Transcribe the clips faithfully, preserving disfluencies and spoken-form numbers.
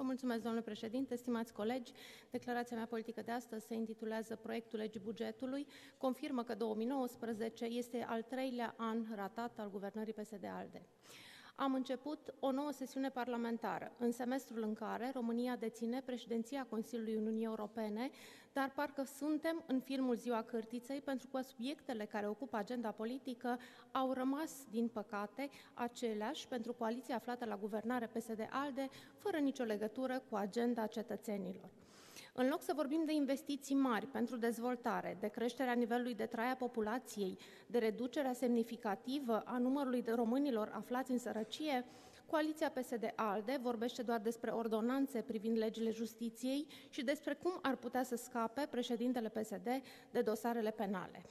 Vă mulțumesc, domnule președinte, stimați colegi. Declarația mea politică de astăzi se intitulează Proiectul legii bugetului. Confirmă că două mii nouăsprezece este al treilea an ratat al guvernării P S D-ALDE. Am început o nouă sesiune parlamentară, în semestrul în care România deține președinția Consiliului Uniunii Europene, dar parcă suntem în filmul Ziua Cârtiței, pentru că subiectele care ocupă agenda politică au rămas, din păcate, aceleași pentru coaliția aflată la guvernare P S D-ALDE, fără nicio legătură cu agenda cetățenilor. În loc să vorbim de investiții mari pentru dezvoltare, de creșterea nivelului de trai a populației, de reducerea semnificativă a numărului de românilor aflați în sărăcie, coaliția P S D-ALDE vorbește doar despre ordonanțe privind legile justiției și despre cum ar putea să scape președintele P S D de dosarele penale.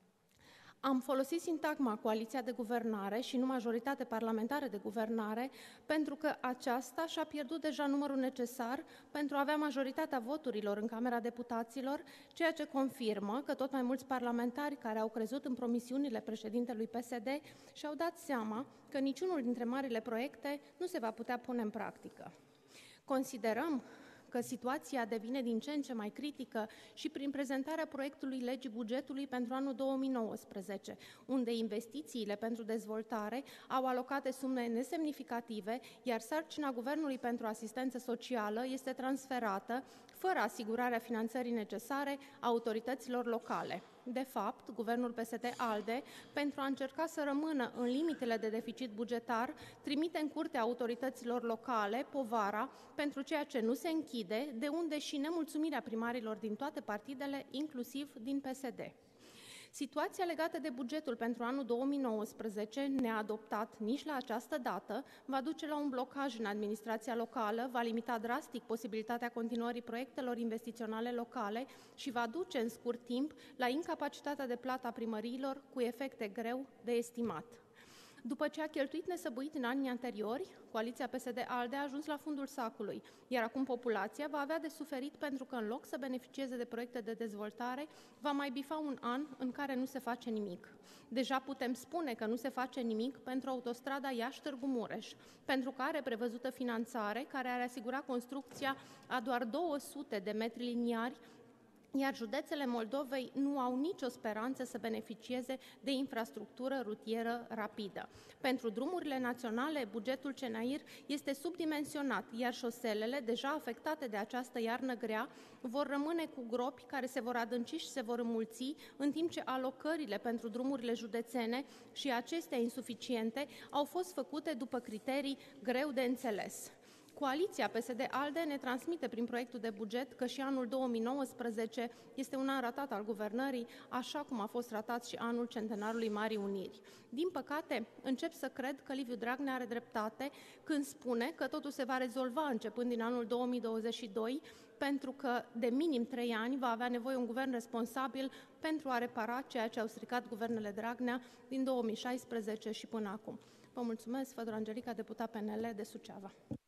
Am folosit sintagma coaliția de guvernare și nu majoritate parlamentară de guvernare pentru că aceasta și-a pierdut deja numărul necesar pentru a avea majoritatea voturilor în Camera Deputaților, ceea ce confirmă că tot mai mulți parlamentari care au crezut în promisiunile președintelui P S D și-au dat seama că niciunul dintre marile proiecte nu se va putea pune în practică. Considerăm că situația devine din ce în ce mai critică și prin prezentarea proiectului legii bugetului pentru anul două mii nouăsprezece, unde investițiile pentru dezvoltare au alocate sume nesemnificative, iar sarcina Guvernului pentru asistență socială este transferată, fără asigurarea finanțării necesare, autorităților locale. De fapt, guvernul P S D-ALDE, pentru a încerca să rămână în limitele de deficit bugetar, trimite în curtea autorităților locale povara pentru ceea ce nu se închide, de unde și nemulțumirea primarilor din toate partidele, inclusiv din P S D. Situația legată de bugetul pentru anul două mii nouăsprezece, neadoptat nici la această dată, va duce la un blocaj în administrația locală, va limita drastic posibilitatea continuării proiectelor investiționale locale și va duce în scurt timp la incapacitatea de plată a primăriilor, cu efecte greu de estimat. După ce a cheltuit nesăbuit în anii anteriori, coaliția P S D-ALDE a ajuns la fundul sacului, iar acum populația va avea de suferit pentru că, în loc să beneficieze de proiecte de dezvoltare, va mai bifa un an în care nu se face nimic. Deja putem spune că nu se face nimic pentru autostrada Iași-Târgu Mureș, pentru care are prevăzută finanțare care ar asigura construcția a doar două sute de metri liniari, iar județele Moldovei nu au nicio speranță să beneficieze de infrastructură rutieră rapidă. Pentru drumurile naționale, bugetul C N A I R este subdimensionat, iar șoselele, deja afectate de această iarnă grea, vor rămâne cu gropi care se vor adânci și se vor înmulți, în timp ce alocările pentru drumurile județene și acestea insuficiente au fost făcute după criterii greu de înțeles. Coaliția P S D-ALDE ne transmite prin proiectul de buget că și anul două mii nouăsprezece este un an ratat al guvernării, așa cum a fost ratat și anul centenarului Marii Uniri. Din păcate, încep să cred că Liviu Dragnea are dreptate când spune că totul se va rezolva începând din anul două mii douăzeci și doi, pentru că de minim trei ani va avea nevoie un guvern responsabil pentru a repara ceea ce au stricat guvernele Dragnea din două mii șaisprezece și până acum. Vă mulțumesc, Fădor Angelica, deputat P N L de Suceava.